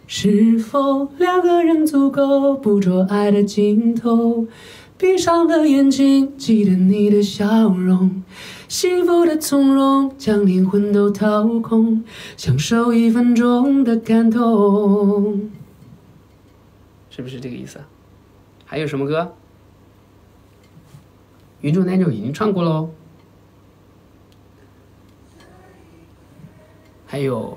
是否两个人足够捕捉爱的尽头？闭上了眼睛，记得你的笑容，幸福的从容，将灵魂都掏空，享受1分钟的感动。是不是这个意思啊？还有什么歌？云中男友已经唱过喽。还有，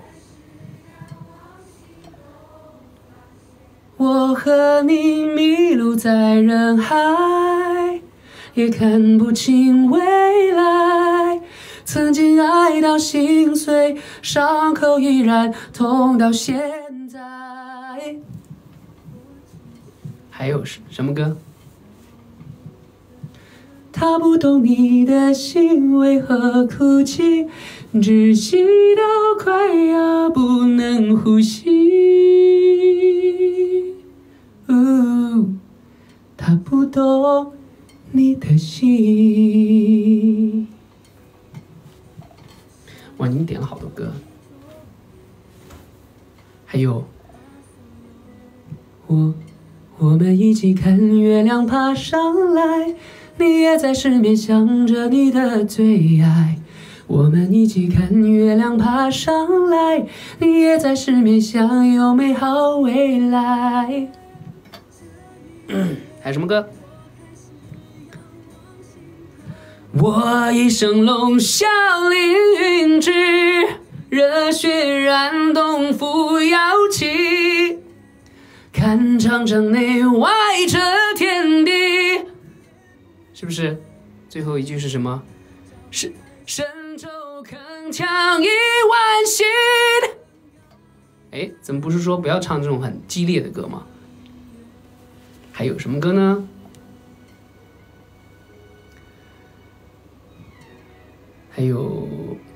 我和你迷路在人海，也看不清未来。曾经爱到心碎，伤口依然痛到现在。还有什么歌？他不懂你的心为何哭泣，窒息到快要不能呼吸。他不懂你的心。哇，你点了好多歌。还有，我们一起看月亮爬上来，你也在失眠想着你的最爱。我们一起看月亮爬上来，你也在失眠想有美好未来。还有什么歌？我一生龙啸凌云志，热血燃动扶摇旗，看长城内外这天地。是不是？最后一句是什么？是神州铿锵1万心。哎，怎么不是说不要唱这种很激烈的歌吗？还有什么歌呢？还有，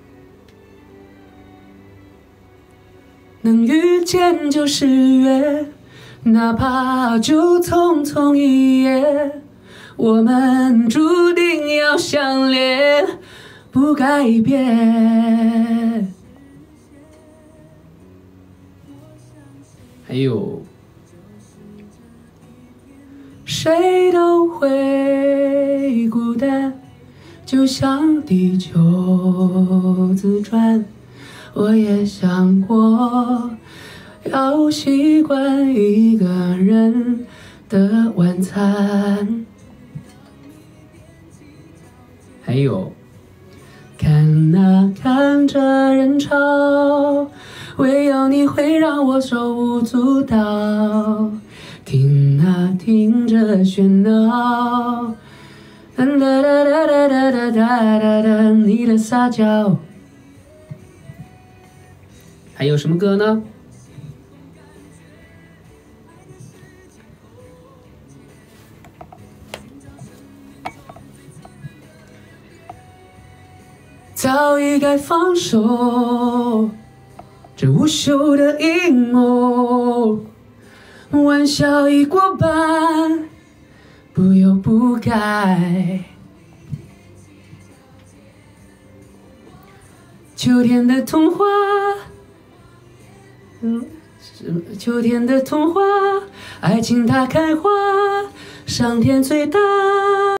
能遇见就是缘，哪怕就匆匆一夜，我们注定要相恋，不改变。还有，谁都会孤单，就像地球自转。我也想过要习惯一个人的晚餐。还有，看啊看着人潮，唯有你会让我手舞足蹈。听啊听着喧闹，哒哒哒哒哒哒哒哒哒，你的撒娇。还有什么歌呢？早已该放手，这无休的阴谋，玩笑已过半，不由不该。秋天的童话，秋天的童话，爱情它开花，上天最大。